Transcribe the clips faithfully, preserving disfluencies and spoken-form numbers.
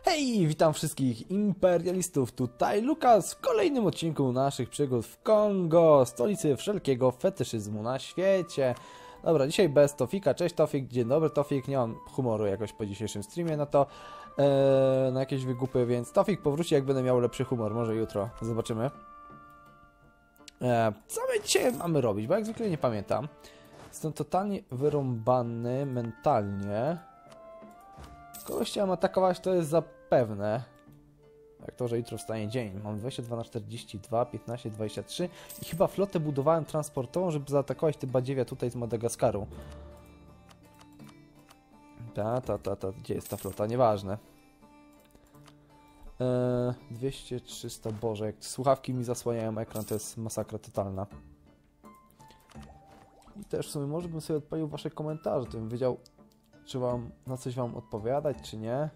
Hej, witam wszystkich imperialistów, tutaj Lukas w kolejnym odcinku naszych przygód w Kongo, stolicy wszelkiego fetyszyzmu na świecie. Dobra, dzisiaj bez Tofika, cześć Tofik, dzień dobry Tofik, nie mam humoru jakoś po dzisiejszym streamie, no to ee, na jakieś wygupy, więc Tofik powróci jak będę miał lepszy humor, może jutro, zobaczymy. E, co my dzisiaj mamy robić, bo jak zwykle nie pamiętam. Jestem totalnie wyrąbany mentalnie. Kogoś chciałem atakować, to jest zapewne. Jak to, że jutro wstanie dzień. Mam dwadzieścia dwa na czterdzieści dwa, piętnaście, dwadzieścia trzy i chyba flotę budowałem transportową, żeby zaatakować te badziewia tutaj z Madagaskaru. Ta, ta, ta, ta, gdzie jest ta flota? Nieważne. Eee, dwieście, trzysta, Boże, jak słuchawki mi zasłaniają ekran, to jest masakra totalna. I też w sumie może bym sobie odpalił wasze komentarze, to bym wiedział, czy wam na coś wam odpowiadać, czy nie.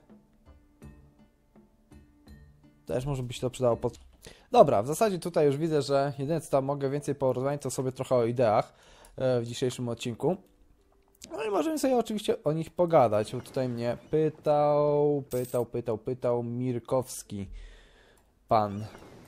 Też może by się to przydało pod... Dobra, w zasadzie tutaj już widzę, że jedyne co tam mogę więcej porozmawiać, to sobie trochę o ideach w dzisiejszym odcinku. No i możemy sobie oczywiście o nich pogadać, bo tutaj mnie pytał, pytał, pytał, pytał Mirkowski pan.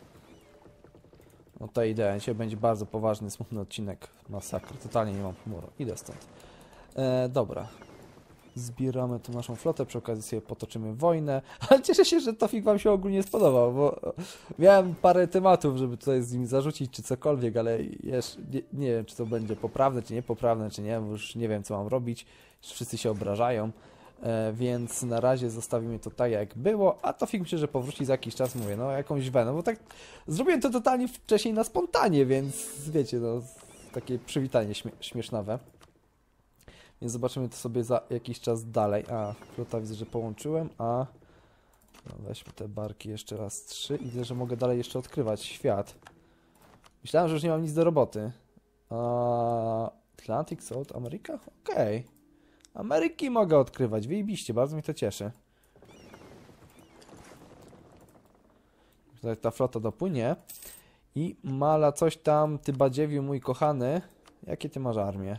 No ta idea, dzisiaj będzie bardzo poważny, smutny odcinek, masakra, totalnie nie mam humoru, idę stąd. E, dobra. Zbieramy tu naszą flotę, przy okazji sobie potoczymy wojnę, ale cieszę się, że Tofik wam się ogólnie spodobał, bo miałem parę tematów, żeby tutaj z nim zarzucić, czy cokolwiek, ale jeszcze nie, nie wiem, czy to będzie poprawne, czy niepoprawne, czy nie, bo już nie wiem, co mam robić, wszyscy się obrażają, e, więc na razie zostawimy to tak, jak było, a Tofik myślę, że powróci za jakiś czas, mówię, no jakąś wenę, bo tak zrobiłem to totalnie wcześniej na spontanie, więc wiecie, no, takie przywitanie śmie śmiesznawe. Więc zobaczymy to sobie za jakiś czas dalej. A, flota widzę, że połączyłem, a... No, weźmy te barki jeszcze raz trzy i widzę, że mogę dalej jeszcze odkrywać świat. Myślałem, że już nie mam nic do roboty. A... Atlantic, South America? Okej. Okay. Ameryki mogę odkrywać, wyjebiście, bardzo mi to cieszy. Tutaj ta flota dopłynie. I mala coś tam, ty badziewiu mój kochany. Jakie ty masz armię?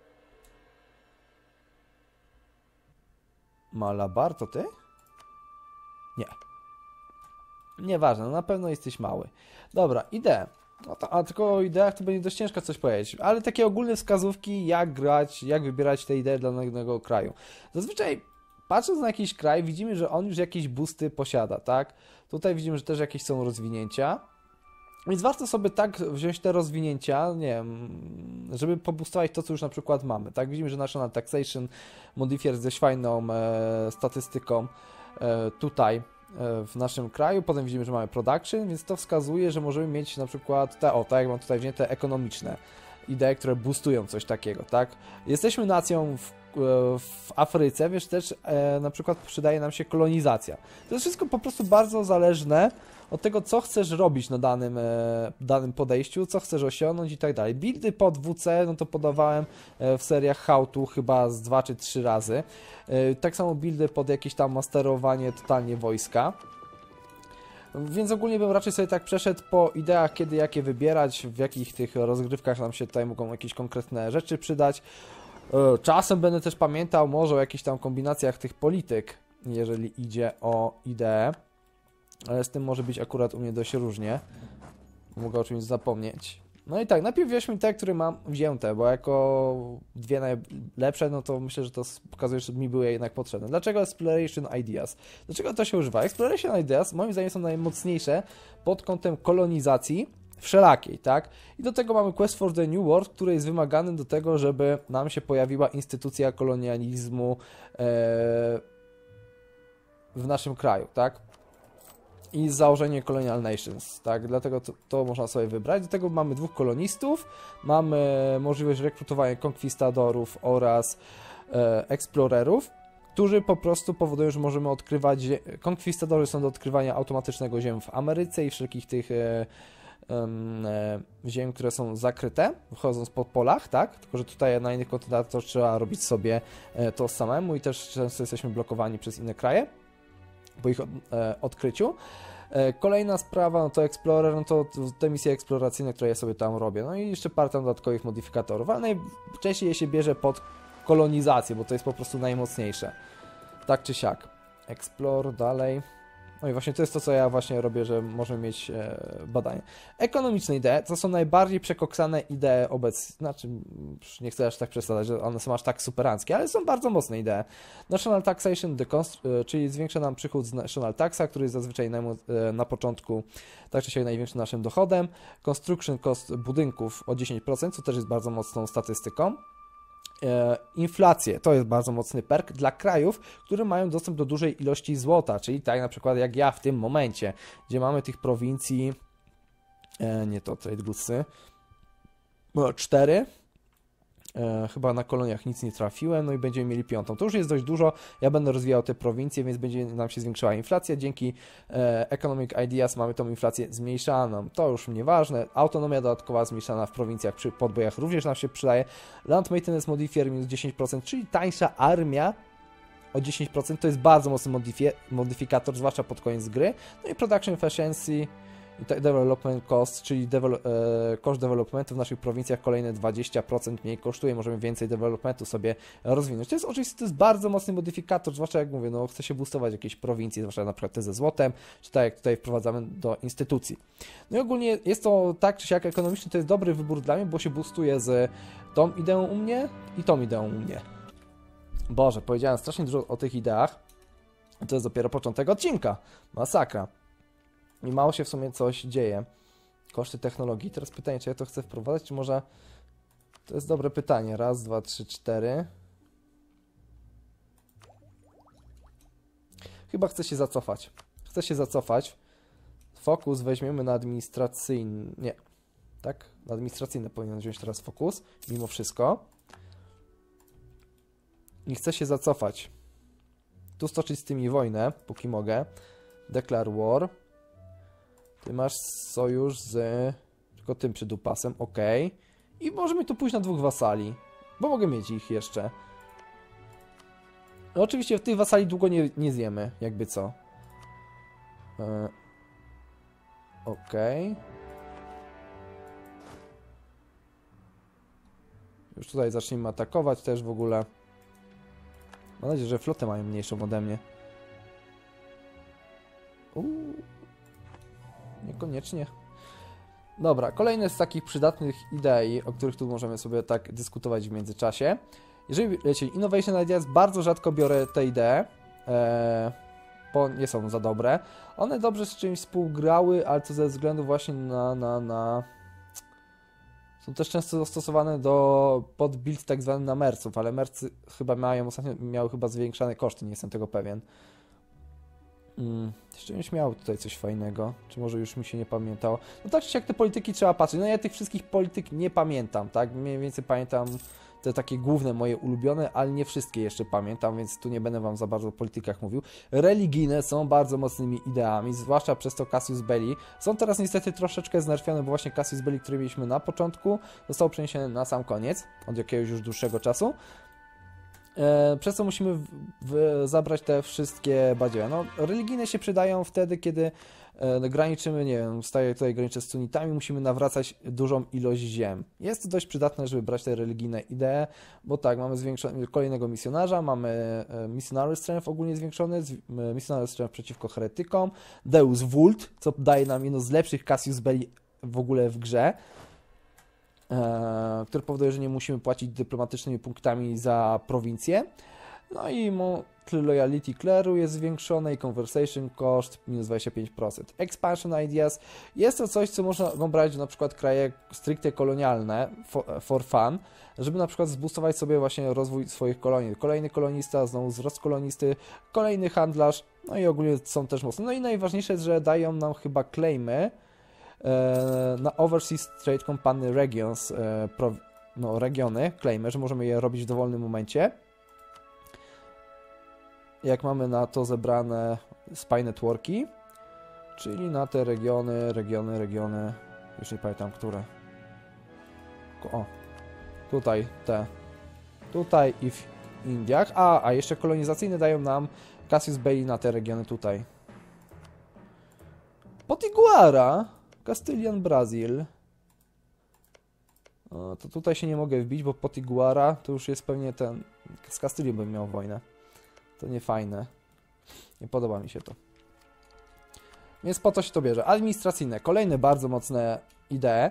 Malabar, to ty? Nie. Nieważne, no na pewno jesteś mały. Dobra, idee. No to, a tylko o ideach to będzie dość ciężko coś powiedzieć, ale takie ogólne wskazówki, jak grać, jak wybierać te idee dla danego kraju. Zazwyczaj, patrząc na jakiś kraj, widzimy, że on już jakieś boosty posiada, tak? Tutaj widzimy, że też jakieś są rozwinięcia. Więc warto sobie tak wziąć te rozwinięcia, nie wiem, żeby poboostować to, co już na przykład mamy. Tak, widzimy, że National Taxation Modifier jest dość fajną e, statystyką e, tutaj e, w naszym kraju. Potem widzimy, że mamy Production, więc to wskazuje, że możemy mieć na przykład te, o, tak jak mam tutaj wzięte, ekonomiczne idee, które boostują coś takiego, tak. Jesteśmy nacją w, e, w Afryce, wiesz, też e, na przykład przydaje nam się kolonizacja. To jest wszystko po prostu bardzo zależne od tego, co chcesz robić na danym, e, danym podejściu, co chcesz osiągnąć i tak dalej. Buildy pod W C, no to podawałem e, w seriach How to chyba z dwa czy trzy razy. E, tak samo buildy pod jakieś tam masterowanie totalnie wojska. Więc ogólnie bym raczej sobie tak przeszedł po ideach, kiedy jakie wybierać, w jakich tych rozgrywkach nam się tutaj mogą jakieś konkretne rzeczy przydać. E, czasem będę też pamiętał może o jakichś tam kombinacjach tych polityk, jeżeli idzie o ideę. Ale z tym może być akurat u mnie dość różnie. Mogę o czymś zapomnieć. No i tak, najpierw weźmy te, które mam wzięte, bo jako dwie najlepsze, no to myślę, że to pokazuje, że mi były jednak potrzebne. Dlaczego Exploration Ideas? Dlaczego to się używa? Exploration Ideas moim zdaniem są najmocniejsze pod kątem kolonizacji wszelakiej, tak? I do tego mamy Quest for the New World, który jest wymagany do tego, żeby nam się pojawiła instytucja kolonializmu ee, w naszym kraju, tak? I założenie Colonial Nations, tak, dlatego to, to można sobie wybrać. Do tego mamy dwóch kolonistów, mamy możliwość rekrutowania konkwistadorów oraz e, eksplorerów, którzy po prostu powodują, że możemy odkrywać, konkwistadorzy są do odkrywania automatycznego ziem w Ameryce i wszelkich tych e, e, ziem, które są zakryte, wchodząc po polach, tak, tylko że tutaj na innych kontynentach to trzeba robić sobie e, to samemu i też często jesteśmy blokowani przez inne kraje po ich e, odkryciu. E, kolejna sprawa, no to Explorer, no to te misje eksploracyjne, które ja sobie tam robię. No i jeszcze parę tam dodatkowych modyfikatorów, ale najczęściej je się bierze pod kolonizację, bo to jest po prostu najmocniejsze. Tak czy siak. Explore, dalej. No i właśnie to jest to, co ja właśnie robię, że możemy mieć e, badania. Ekonomiczne idee, to są najbardziej przekoksane idee obecnie, znaczy, nie chcę aż tak przesadzać, że one są aż tak superanckie, ale są bardzo mocne idee. National Taxation, czyli zwiększa nam przychód z National Taxa, który jest zazwyczaj na, na początku, tak czy siak największym naszym dochodem. Construction cost budynków o dziesięć procent, co też jest bardzo mocną statystyką. E, inflację, to jest bardzo mocny perk dla krajów, które mają dostęp do dużej ilości złota, czyli tak na przykład jak ja w tym momencie, gdzie mamy tych prowincji, e, nie to trade goodsy, cztery, e, chyba na koloniach nic nie trafiłem, no i będziemy mieli piątą. To już jest dość dużo, ja będę rozwijał te prowincje, więc będzie nam się zwiększyła inflacja, dzięki e, Economic Ideas mamy tą inflację zmniejszaną, to już nieważne, autonomia dodatkowa zmniejszana w prowincjach przy podbojach również nam się przydaje, Land Maintenance Modifier minus dziesięć procent, czyli tańsza armia o dziesięć procent, to jest bardzo mocny modyfi modyfikator, zwłaszcza pod koniec gry, no i Production Efficiency i Development Cost, czyli devel e, koszt developmentu w naszych prowincjach kolejne dwadzieścia procent mniej kosztuje, możemy więcej developmentu sobie rozwinąć. To jest oczywiście to jest bardzo mocny modyfikator, zwłaszcza jak mówię, no chce się boostować jakieś prowincje, zwłaszcza na przykład te ze złotem, czy tak jak tutaj wprowadzamy do instytucji. No i ogólnie jest to tak czy siak ekonomicznie, to jest dobry wybór dla mnie, bo się boostuje z tą ideą u mnie i tą ideą u mnie. Boże, powiedziałem strasznie dużo o tych ideach, to jest dopiero początek odcinka, masakra. I mało się w sumie coś dzieje. Koszty technologii. Teraz pytanie, czy ja to chcę wprowadzać, czy może... To jest dobre pytanie. Raz, dwa, trzy, cztery. Chyba chcę się zacofać. Chcę się zacofać. Fokus weźmiemy na administracyjny... Nie. Tak? Na administracyjny powinien wziąć teraz fokus. Mimo wszystko. I chcę się zacofać. Tu stoczyć z tymi wojnę, póki mogę. Declare war. Ty masz sojusz z tylko tym przydupasem, ok. I możemy tu pójść na dwóch wasali, bo mogę mieć ich jeszcze. No, oczywiście w tych wasali długo nie, nie zjemy, jakby co. E, ok. Już tutaj zacznijmy atakować też w ogóle. Mam nadzieję, że flotę mają mniejszą ode mnie. Uuu. Niekoniecznie. Dobra, kolejne z takich przydatnych idei, o których tu możemy sobie tak dyskutować w międzyczasie. Jeżeli wiecie, Innovation Ideas, bardzo rzadko biorę te idee, e, bo nie są za dobre. One dobrze z czymś współgrały, ale to ze względu właśnie na, na, na... Są też często zastosowane do pod build tak zwany na merców, ale mercy chyba mają, ostatnio miały chyba zwiększane koszty, nie jestem tego pewien. Hmm, jeszcze nie miał tutaj coś fajnego, czy może już mi się nie pamiętało. No tak czy jak te polityki trzeba patrzeć, no ja tych wszystkich polityk nie pamiętam, tak? Mniej więcej pamiętam te takie główne moje ulubione, ale nie wszystkie jeszcze pamiętam, więc tu nie będę wam za bardzo o politykach mówił. Religijne są bardzo mocnymi ideami, zwłaszcza przez to Cassius Belli. Są teraz niestety troszeczkę znerfione, bo właśnie Cassius Belli, który mieliśmy na początku, został przeniesiony na sam koniec, od jakiegoś już dłuższego czasu. E, przez co musimy w, w, zabrać te wszystkie badziewie. No, religijne się przydają wtedy, kiedy e, graniczymy, nie wiem, staję tutaj graniczę z sunitami, musimy nawracać dużą ilość ziem. Jest to dość przydatne, żeby brać te religijne idee, bo tak, mamy zwiększony, kolejnego misjonarza, mamy e, missionary strength ogólnie zwiększony, z, e, missionary strength przeciwko heretykom, Deus Vult, co daje nam jedno z lepszych Cassius Belli w ogóle w grze. E, który powoduje, że nie musimy płacić dyplomatycznymi punktami za prowincję. No i monthly loyalty clearu jest zwiększone i conversation cost minus dwadzieścia pięć procent. Expansion ideas jest to coś, co można brać na przykład kraje stricte kolonialne for, for fun, żeby na przykład zboostować sobie właśnie rozwój swoich kolonii. Kolejny kolonista, znowu wzrost kolonisty, kolejny handlarz, no i ogólnie są też mocne. No i najważniejsze jest, że dają nam chyba claimy na Overseas Trade Company Regions, no regiony, claimy, że możemy je robić w dowolnym momencie. Jak mamy na to zebrane spy networki, czyli na te regiony, regiony, regiony, już nie pamiętam które. O, tutaj te, tutaj i w Indiach, a, a jeszcze kolonizacyjne dają nam Cassius Belli na te regiony tutaj. Potiguara, Castilian Brazil. O, to tutaj się nie mogę wbić, bo Potiguara to już jest pewnie ten... Z Castylią bym miał wojnę. To nie fajne. Nie podoba mi się to. Więc po to się to bierze. Administracyjne. Kolejne bardzo mocne idee.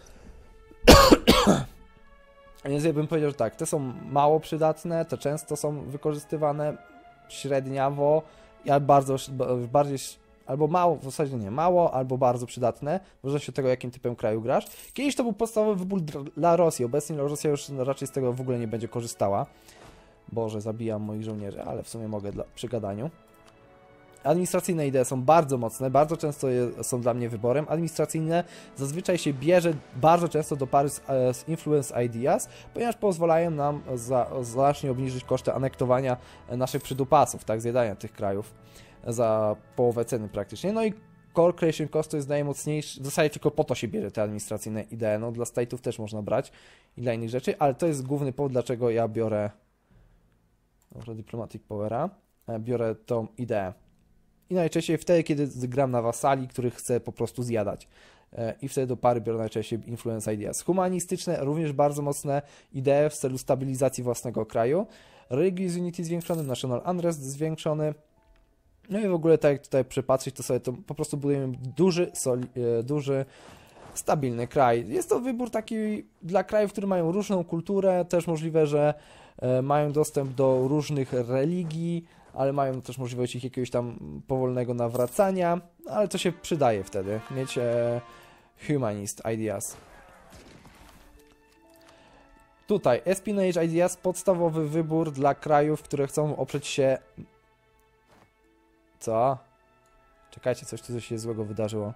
Więc ja bym powiedział, że tak, te są mało przydatne, te często są wykorzystywane średniawo, ja bardzo, bardziej, albo mało, w zasadzie nie, mało, albo bardzo przydatne, może się od tego, jakim typem kraju grasz. Kiedyś to był podstawowy wybór dla Rosji, obecnie Rosja już raczej z tego w ogóle nie będzie korzystała. Boże, zabijam moich żołnierzy, ale w sumie mogę dla, przy gadaniu. Administracyjne idee są bardzo mocne, bardzo często je, są dla mnie wyborem. Administracyjne zazwyczaj się bierze bardzo często do pary z, z Influence Ideas, ponieważ pozwalają nam za, znacznie obniżyć koszty anektowania naszych przydupasów, tak, zjadania tych krajów za połowę ceny praktycznie. No i Core Creation Cost to jest najmocniejszy, w zasadzie tylko po to się bierze te administracyjne idee, no dla state'ów też można brać i dla innych rzeczy, ale to jest główny powód, dlaczego ja biorę dobrze, Diplomatic Powera, biorę tą ideę. I najczęściej wtedy, kiedy gram na wasali, których chcę po prostu zjadać. I wtedy do pary biorę najczęściej Influence Ideas. Humanistyczne, również bardzo mocne idee w celu stabilizacji własnego kraju. Religious Unity zwiększony, National Unrest zwiększony. No i w ogóle tak jak tutaj przypatrzeć, to sobie to po prostu budujemy duży, soli, duży, stabilny kraj. Jest to wybór taki dla krajów, które mają różną kulturę, też możliwe, że mają dostęp do różnych religii, ale mają też możliwość ich jakiegoś tam powolnego nawracania, ale to się przydaje wtedy, mieć e, Humanist Ideas. Tutaj Espionage Ideas, podstawowy wybór dla krajów, które chcą oprzeć się... Co? Czekajcie, coś tu coś się złego wydarzyło.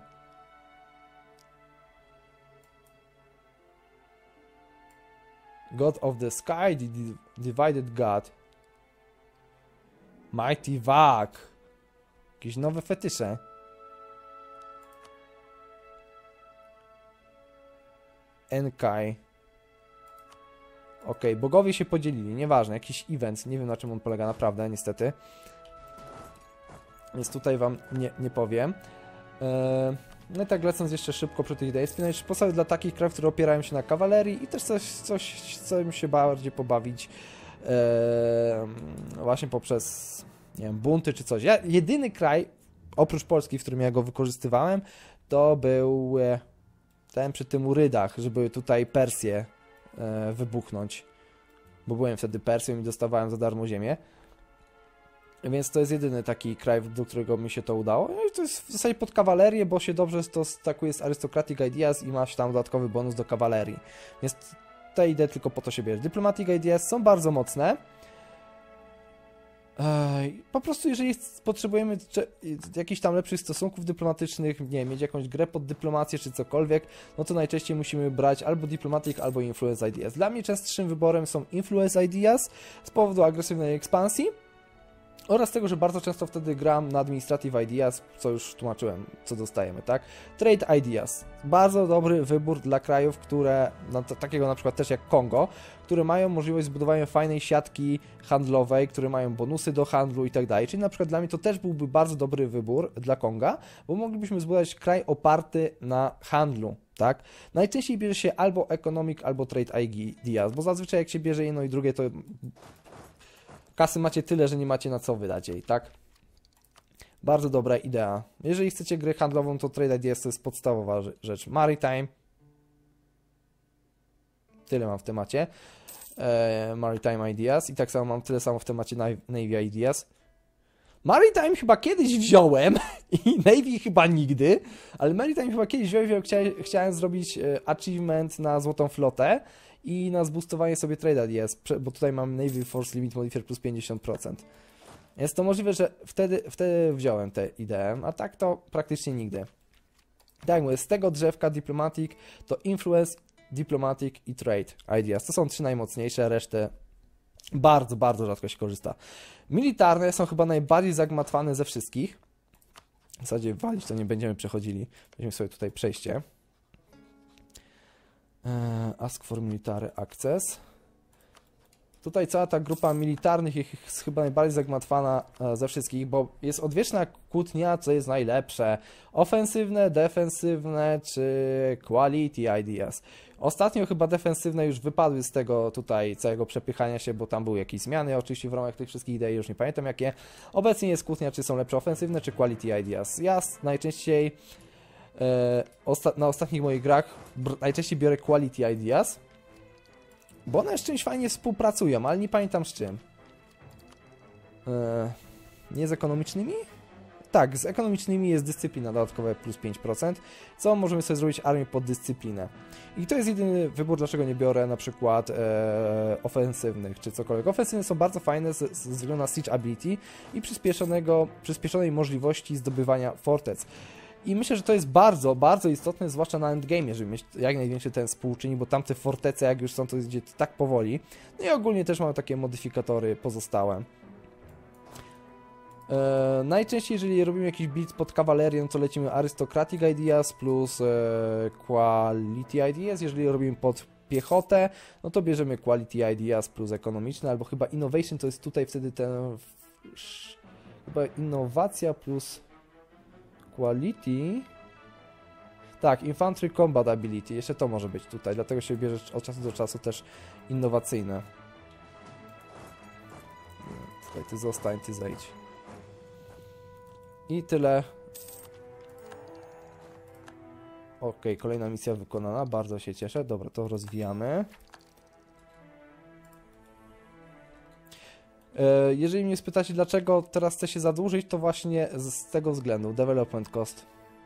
God of the Sky, the Divided God. Mighty Vag. Jakieś nowe fetysze. Enkai. Ok, bogowie się podzielili, nieważne, jakiś event, nie wiem na czym on polega naprawdę, niestety. Więc tutaj wam nie, nie powiem. Eee, no i tak lecąc jeszcze szybko przy tych ideach, jest sposoby dla takich krajów, które opierają się na kawalerii i też coś, coś co im się bardziej pobawić. Eee, właśnie poprzez, nie wiem, bunty czy coś. Ja, jedyny kraj, oprócz Polski, w którym ja go wykorzystywałem, to był ten przy tym Urydach, żeby tutaj Persję e, wybuchnąć. Bo byłem wtedy Persją i dostawałem za darmo ziemię. Więc to jest jedyny taki kraj, do którego mi się to udało. No i to jest w zasadzie pod kawalerię, bo się dobrze to stakuje z Aristocratic Ideas i masz tam dodatkowy bonus do kawalerii. Więc te idee tylko po to się bierze. Diplomatic Ideas są bardzo mocne. Ej, po prostu jeżeli potrzebujemy jakichś tam lepszych stosunków dyplomatycznych, nie wiem, mieć jakąś grę pod dyplomację czy cokolwiek, no to najczęściej musimy brać albo Diplomatic, albo Influence Ideas. Dla mnie częstszym wyborem są Influence Ideas z powodu agresywnej ekspansji oraz tego, że bardzo często wtedy gram na Administrative Ideas, co już tłumaczyłem, co dostajemy, tak? Trade Ideas. Bardzo dobry wybór dla krajów, które, no to, takiego na przykład też jak Kongo, które mają możliwość zbudowania fajnej siatki handlowej, które mają bonusy do handlu i tak dalej. Czyli na przykład dla mnie to też byłby bardzo dobry wybór dla Konga, bo moglibyśmy zbudować kraj oparty na handlu, tak? Najczęściej bierze się albo Economic, albo Trade Ideas, bo zazwyczaj jak się bierze jedno i drugie, to kasy macie tyle, że nie macie na co wydać jej, tak? Bardzo dobra idea. Jeżeli chcecie grę handlową, to Trade Ideas to jest podstawowa rzecz. Maritime. Tyle mam w temacie. Eee, Maritime Ideas. I tak samo mam tyle samo w temacie Navy Ideas. Maritime chyba kiedyś wziąłem i Navy chyba nigdy, ale Maritime chyba kiedyś wziąłem, chciałem, chciałem zrobić achievement na Złotą Flotę i na zboostowanie sobie Trade Ideas, bo tutaj mam Navy Force Limit Modifier plus pięćdziesiąt procent. Jest to możliwe, że wtedy, wtedy wziąłem tę ideę, a tak to praktycznie nigdy. Tak jak mówię, z tego drzewka Diplomatic to Influence, Diplomatic i Trade Ideas. To są trzy najmocniejsze, resztę bardzo, bardzo rzadko się korzysta. Militarne są chyba najbardziej zagmatwane ze wszystkich. W zasadzie walić to nie będziemy przechodzili. Weźmiemy sobie tutaj przejście. Ask for Military Access. Tutaj cała ta grupa militarnych jest chyba najbardziej zagmatwana ze wszystkich, bo jest odwieczna kłótnia, co jest najlepsze. Ofensywne, defensywne czy Quality Ideas. Ostatnio chyba defensywne już wypadły z tego tutaj całego przepychania się, bo tam były jakieś zmiany oczywiście w ramach tych wszystkich idei, już nie pamiętam jakie. Obecnie jest kłótnia, czy są lepsze ofensywne, czy quality ideas. Ja najczęściej e, osta na ostatnich moich grach najczęściej biorę quality ideas, bo one z czymś fajnie współpracują, ale nie pamiętam z czym. E, nie z ekonomicznymi? Tak, z ekonomicznymi jest dyscyplina dodatkowe plus pięć procent, co możemy sobie zrobić armię pod dyscyplinę. I to jest jedyny wybór, dlaczego nie biorę na przykład e, ofensywnych czy cokolwiek. Ofensywne są bardzo fajne ze względu na siege ability i przyspieszonego, przyspieszonej możliwości zdobywania fortec. I myślę, że to jest bardzo, bardzo istotne, zwłaszcza na endgame, żeby mieć jak największy ten współczynnik, bo tamte fortece, jak już są, to idzie tak powoli. No i ogólnie też mamy takie modyfikatory pozostałe. E, najczęściej, jeżeli robimy jakiś build pod kawalerię, to lecimy Aristocratic Ideas plus e, Quality Ideas. Jeżeli robimy pod piechotę, no to bierzemy Quality Ideas plus ekonomiczne, albo chyba Innovation to jest tutaj wtedy ten... Chyba innowacja plus Quality... Tak, Infantry Combat Ability, jeszcze to może być tutaj, dlatego się bierze od czasu do czasu też innowacyjne. Tutaj ty zostań, ty zejdź. I tyle. Ok, kolejna misja wykonana, bardzo się cieszę. Dobra, to rozwijamy. E, jeżeli mnie spytacie, dlaczego teraz chcę się zadłużyć, to właśnie z tego względu, development cost.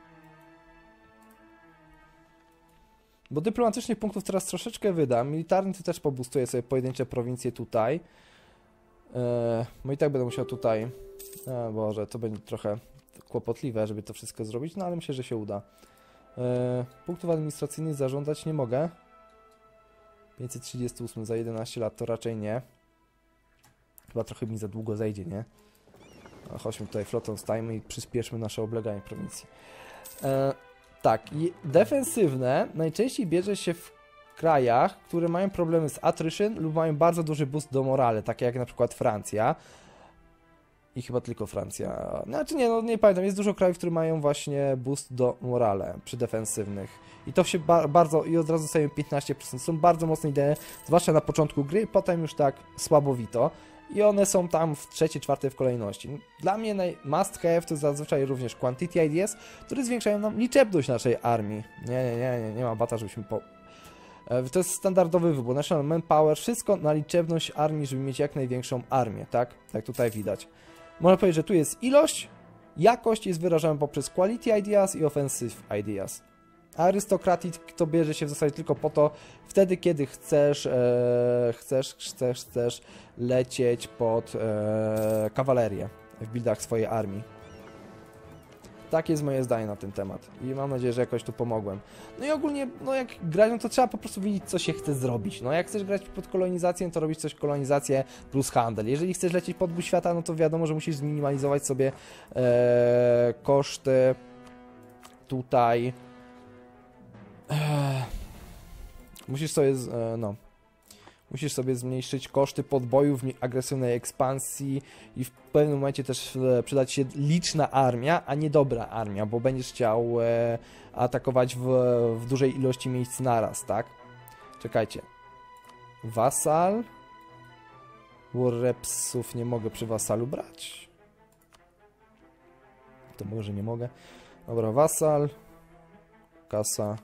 Bo dyplomatycznych punktów teraz troszeczkę wydam, militarny to też pobustuję sobie pojedyncze prowincje tutaj. E, no i tak będę musiał tutaj... O Boże, to będzie trochę kłopotliwe, żeby to wszystko zrobić, no ale myślę, że się uda. E, punktów administracyjnych zażądać nie mogę. pięćset trzydzieści osiem za jedenaście lat to raczej nie. Chyba trochę mi za długo zejdzie, nie? No, chodźmy tutaj flotą, stajmy i przyspieszmy nasze obleganie prowincji. E, tak, i defensywne najczęściej bierze się w krajach, które mają problemy z attrition lub mają bardzo duży boost do morale, takie jak na przykład Francja. I chyba tylko Francja. Znaczy nie, no nie pamiętam, jest dużo krajów, które mają właśnie boost do morale przy defensywnych. I to się ba bardzo, i od razu sobie piętnaście procent. Są bardzo mocne idee, zwłaszcza na początku gry, potem już tak słabowito. I one są tam w trzeciej, czwartej w kolejności. Dla mnie must have to zazwyczaj również quantity ideas, które zwiększają nam liczebność naszej armii. Nie, nie, nie, nie, nie ma bata, żebyśmy po... To jest standardowy wybór. National Manpower, wszystko na liczebność armii, żeby mieć jak największą armię, tak? Tak tutaj widać. Można powiedzieć, że tu jest ilość, jakość jest wyrażana poprzez quality ideas i offensive ideas. Aristocratic to bierze się w zasadzie tylko po to, wtedy kiedy chcesz, e, chcesz, chcesz, chcesz lecieć pod e, kawalerię w buildach swojej armii. Tak jest moje zdanie na ten temat i mam nadzieję, że jakoś tu pomogłem. No i ogólnie, no jak grać, no to trzeba po prostu wiedzieć, co się chce zrobić. No jak chcesz grać pod kolonizację, to robić coś kolonizację plus handel. Jeżeli chcesz lecieć pod bój świata, no to wiadomo, że musisz zminimalizować sobie e, koszty tutaj. E, musisz sobie, e, no... Musisz sobie zmniejszyć koszty podbojów, agresywnej ekspansji i w pewnym momencie też przydać się liczna armia, a nie dobra armia, bo będziesz chciał e, atakować w, w dużej ilości miejsc naraz, tak? Czekajcie. Wasal. Warrepsów nie mogę przy wasalu brać. To może nie mogę. Dobra, wasal. Kasa.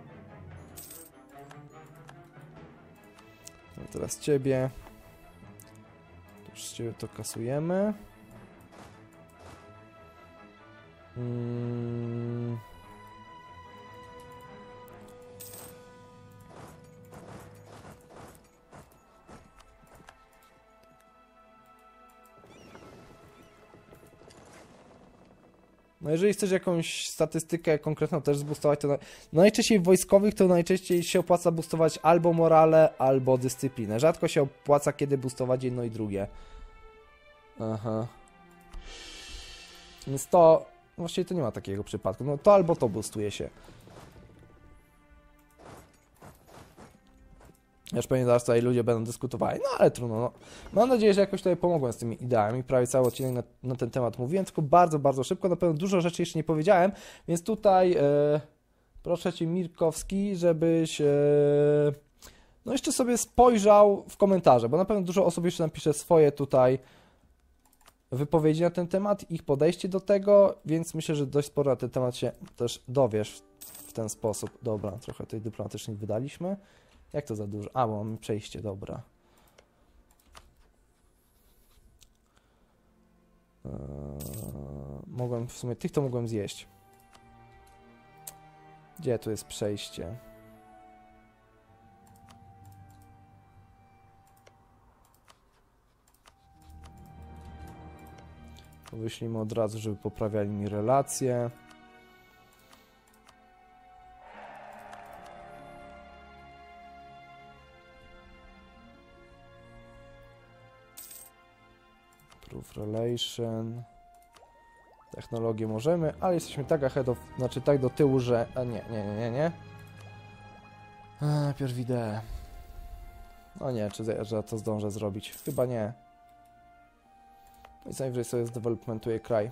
No teraz ciebie. Już ciebie to kasujemy. Hmm. No jeżeli chcesz jakąś statystykę konkretną też zboostować, to na... no najczęściej w wojskowych to najczęściej się opłaca boostować albo morale, albo dyscyplinę. Rzadko się opłaca kiedy boostować jedno i drugie. Aha. Więc to... Właściwie to nie ma takiego przypadku. No to albo to boostuje się. Już pewnie zaraz tutaj ludzie będą dyskutowali, no ale trudno. No. Mam nadzieję, że jakoś tutaj pomogłem z tymi ideami. Prawie cały odcinek na, na ten temat mówiłem, tylko bardzo, bardzo szybko. Na pewno dużo rzeczy jeszcze nie powiedziałem, więc tutaj e, Proszę cię, Mirkowski, żebyś e, no jeszcze sobie spojrzał w komentarze, bo na pewno dużo osób jeszcze napisze swoje tutaj wypowiedzi na ten temat, ich podejście do tego, więc myślę, że dość sporo na ten temat się też dowiesz w ten sposób. Dobra, trochę tutaj dyplomatycznie wydaliśmy. Jak to za dużo? A, bo mamy przejście, dobra. Eee, mogłem, w sumie tych to mogłem zjeść. Gdzie tu jest przejście? Wyślijmy od razu, żeby poprawiali mi relacje. Proof relation. Technologię możemy, ale jesteśmy tak ahead of, znaczy tak do tyłu, że... A nie, nie, nie, nie, nie. A, najpierw ideę. No nie, czy że to zdążę zrobić? Chyba nie. No i co najwyżej sobie zdevelopmentuję kraj.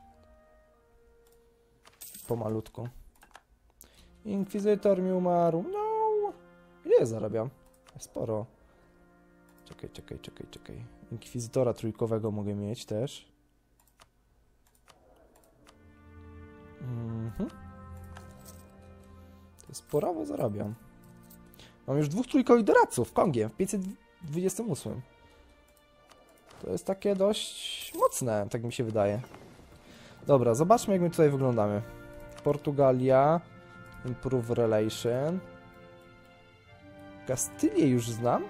Pomalutku. Inkwizytor mi umarł. No! Ile zarabiam? Sporo. Czekaj, czekaj, czekaj, czekaj. Inkwizytora trójkowego mogę mieć też. Mhm. To sporowo zarabiam. Mam już dwóch trójkowych doradców Kongiem w pięćset dwudziestym ósmym. To jest takie dość mocne, tak mi się wydaje. Dobra, zobaczmy, jak my tutaj wyglądamy. Portugalia. Improve relation. Kastylię już znam.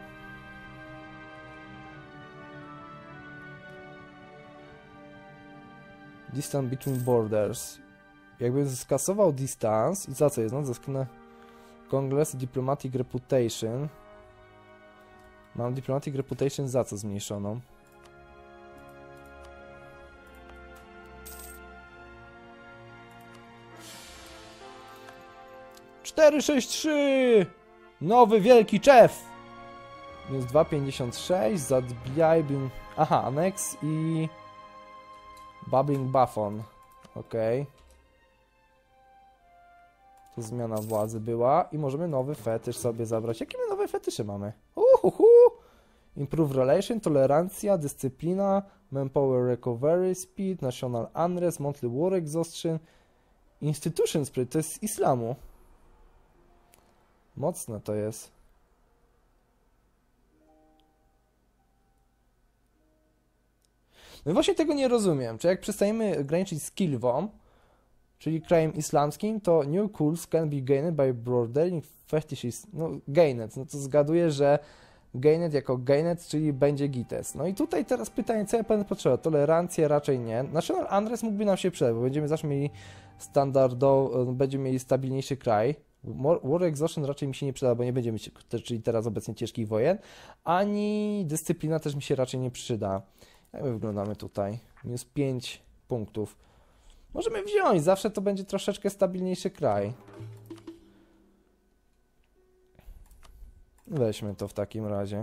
Distance between borders. Jakbym skasował distance i za co jest? No, za Congress Diplomatic Reputation. Mam Diplomatic Reputation za co zmniejszoną? cztery sześć trzy! Nowy wielki szef! Minus dwa pięćdziesiąt sześć, zadbijaj bym... Aha, Annex i... Bubbling Buffon. Okej. Okay. Tu zmiana władzy była i możemy nowy fetysz sobie zabrać. Jakie my nowe fetysze mamy? Uhuhu! Improve relation, tolerancja, dyscyplina, manpower recovery, speed, national unrest, monthly war exhaustion, institution spirit, to jest z islamu. Mocne to jest. No i właśnie tego nie rozumiem. Czy jak przestajemy graniczyć z Kilwą, czyli krajem islamskim, to new cools can be gained by bordering fetishes. No, gained. No to zgaduję, że gained jako gained, czyli będzie gites. No i tutaj teraz pytanie, co ja będę potrzebował? Tolerancję raczej nie. National unrest mógłby nam się przydać, bo będziemy zawsze mieli standardowo, będziemy mieli stabilniejszy kraj. War exhaustion raczej mi się nie przyda, bo nie będziemy, czyli teraz obecnie ciężkich wojen, ani dyscyplina też mi się raczej nie przyda. Jak my wyglądamy tutaj? Minus pięć punktów. Możemy wziąć, zawsze to będzie troszeczkę stabilniejszy kraj. Weźmy to w takim razie.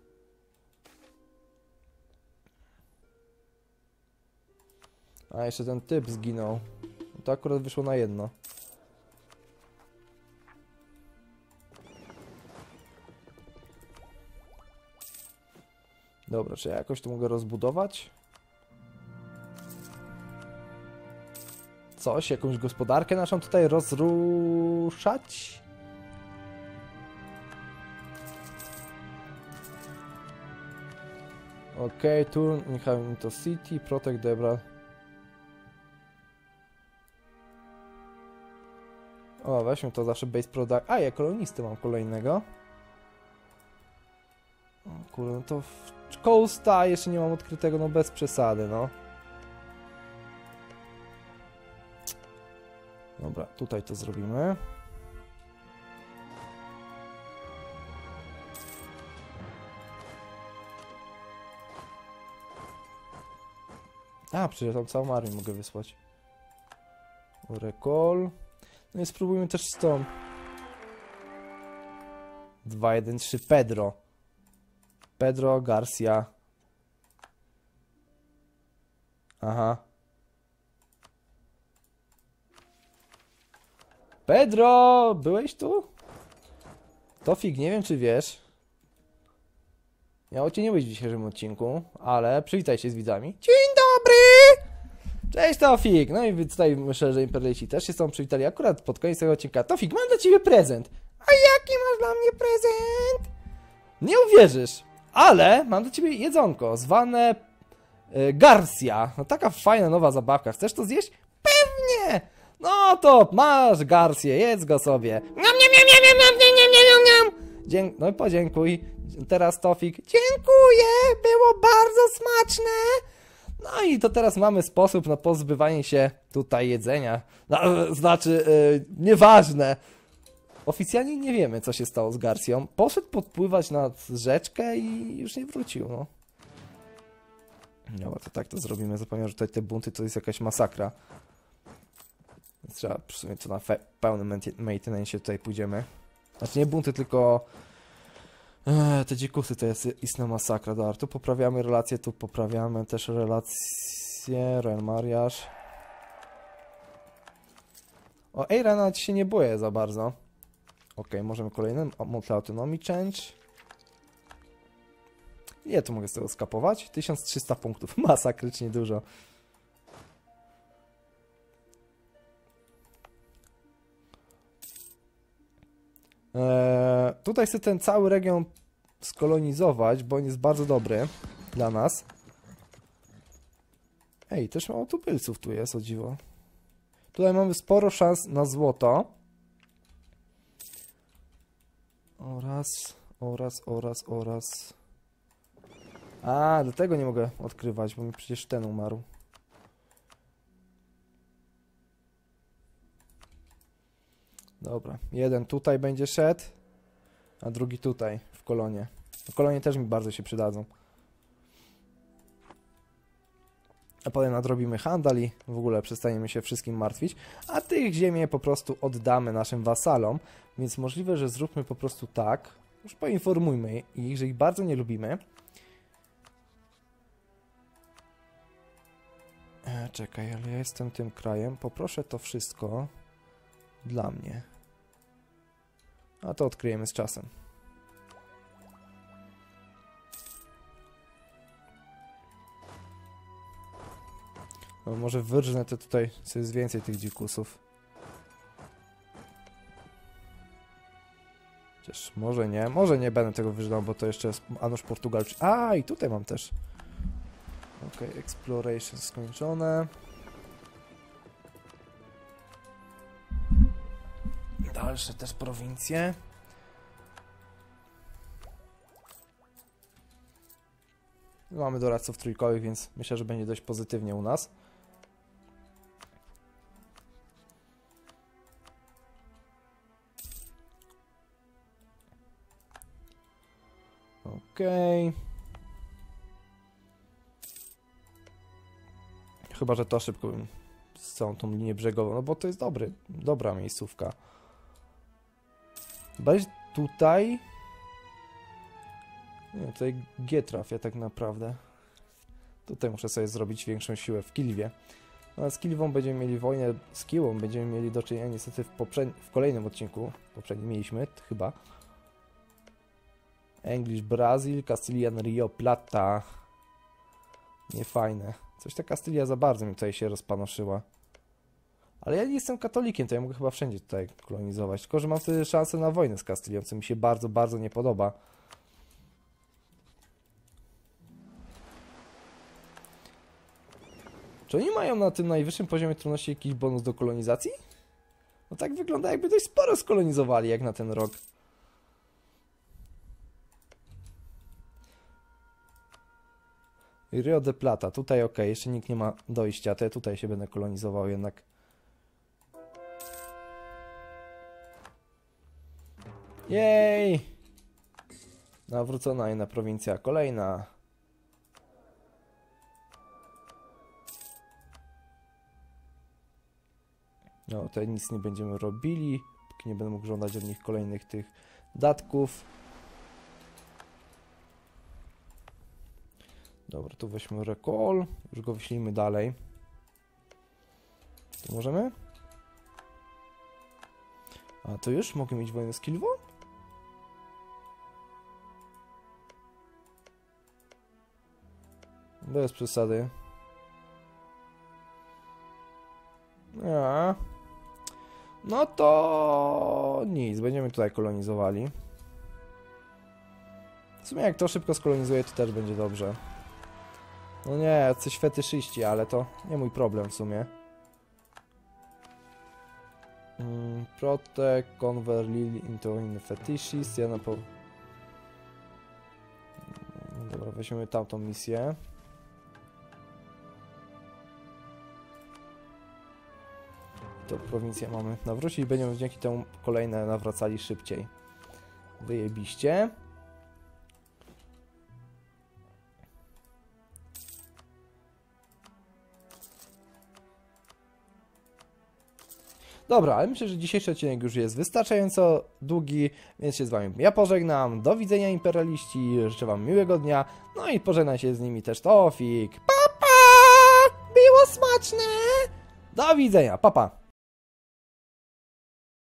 A, jeszcze ten typ zginął. To akurat wyszło na jedno. Dobra, czy ja jakoś to mogę rozbudować? Coś, jakąś gospodarkę naszą tutaj rozruszać? Ok, turn in into city, protect Debra. O, weźmy to zawsze base product. A, ja kolonisty mam kolejnego. O kurde, no to Coasta jeszcze nie mam odkrytego, no bez przesady, no. Dobra, tutaj to zrobimy. A, przecież tam całą armię mogę wysłać. Recall. No i spróbujmy też z tą. dwa jeden trzy Pedro. Pedro Garcia. Aha. Pedro, byłeś tu? Tofik, nie wiem czy wiesz. Miało cię nie być w dzisiejszym odcinku, ale przywitaj się z widzami. Dzień dobry! Cześć Tofik! No i tutaj myślę, że Imperialiści też się z tobą przywitali akurat pod koniec tego odcinka. Tofik, mam dla ciebie prezent! A jaki masz dla mnie prezent? Nie uwierzysz, ale mam dla ciebie jedzonko zwane y, Garcia. No taka fajna nowa zabawka. Chcesz to zjeść? Pewnie! No to masz Garcję, jedz go sobie. Niam, niam, niam, niam, niam, niam, niam, niam, niam. Dzięk no i podziękuj. Teraz Tofik. Dziękuję, było bardzo smaczne. No i to teraz mamy sposób na pozbywanie się tutaj jedzenia. No, znaczy, yy, nieważne. Oficjalnie nie wiemy, co się stało z Garcją. Poszedł podpływać nad rzeczkę i już nie wrócił, no. Dobra, to tak to zrobimy. Zapomniałem, że tutaj te bunty to jest jakaś masakra. Więc trzeba w sumie to na pełnym maintenance tutaj pójdziemy. Znaczy nie bunty, tylko eee, te dzikusy to jest istna masakra. Dobra, tu poprawiamy relacje, tu poprawiamy też relacje. Royal Mariaż. O, Eira nawet się nie boję za bardzo. Ok, możemy kolejny. Multi Autonomy Change. Ile tu mogę z tego skapować? tysiąc trzysta punktów. Masakrycznie dużo. Eee, tutaj chcę ten cały region skolonizować, bo on jest bardzo dobry dla nas. Ej, też mało tubylców tu jest, o dziwo. Tutaj mamy sporo szans na złoto. Oraz, oraz, oraz, oraz. A, dlatego nie mogę odkrywać, bo mi przecież ten umarł. Dobra, jeden tutaj będzie szedł, a drugi tutaj, w kolonie. Kolonie też mi bardzo się przydadzą. A potem nadrobimy handel i w ogóle przestaniemy się wszystkim martwić. A tych ziemię po prostu oddamy naszym wasalom, więc możliwe, że zróbmy po prostu tak. Już poinformujmy ich, że ich bardzo nie lubimy. E, czekaj, ale ja jestem tym krajem. Poproszę to wszystko dla mnie. A to odkryjemy z czasem. No, może wyrżnę to tutaj, co jest więcej tych dzikusów. Chociaż może nie, może nie będę tego wyrżnął, bo to jeszcze jest Anusz Portugal. A, i tutaj mam też. Ok, exploration skończone. Dalsze też prowincje. Mamy doradców trójkowych, więc myślę, że będzie dość pozytywnie u nas. Okej. Chyba, że to szybko bym z całą tą linię brzegową, no bo to jest dobry, dobra miejscówka. Bardziej tutaj... Nie, tutaj G trafia tak naprawdę. Tutaj muszę sobie zrobić większą siłę w Kilwie. No, a z Kilwą będziemy mieli wojnę, z Kiłą będziemy mieli do czynienia niestety w, w kolejnym odcinku. Poprzednim mieliśmy, chyba. English, Brazil, Castilian, Rio Plata. Niefajne. Coś ta Kastylia za bardzo mi tutaj się rozpanoszyła. Ale ja nie jestem katolikiem, to ja mogę chyba wszędzie tutaj kolonizować. Tylko, że mam wtedy szansę na wojnę z Kastylią, co mi się bardzo, bardzo nie podoba. Czy oni mają na tym najwyższym poziomie trudności jakiś bonus do kolonizacji? No tak wygląda, jakby dość sporo skolonizowali jak na ten rok. Rio de Plata, tutaj ok, jeszcze nikt nie ma dojścia, to ja tutaj się będę kolonizował jednak. Jej! Nawrócona inna prowincja, kolejna. No, tutaj nic nie będziemy robili, póki nie będę mógł żądać od nich kolejnych tych datków. Dobra, tu weźmy recall, już go wyślijmy dalej. Tu możemy? A to już mogę mieć wojnę z Kilwą? Bez przesady. A. No to nic, będziemy tutaj kolonizowali. W sumie jak to szybko skolonizuje, to też będzie dobrze. No nie, jacyś fetyszyści, ale to nie mój problem w sumie. Mm, protect, convert Lily into in fetishes. Ja na po... Dobra, weźmiemy tamtą misję. To prowincję mamy nawrócić i będziemy dzięki temu kolejne nawracali szybciej. Wyjebiście. Dobra, ale myślę, że dzisiejszy odcinek już jest wystarczająco długi, więc się z wami ja pożegnam. Do widzenia, imperialiści, życzę wam miłego dnia, no i pożegnam się z nimi też Tofik. Pa, pa! Było smaczne! Do widzenia, pa, pa!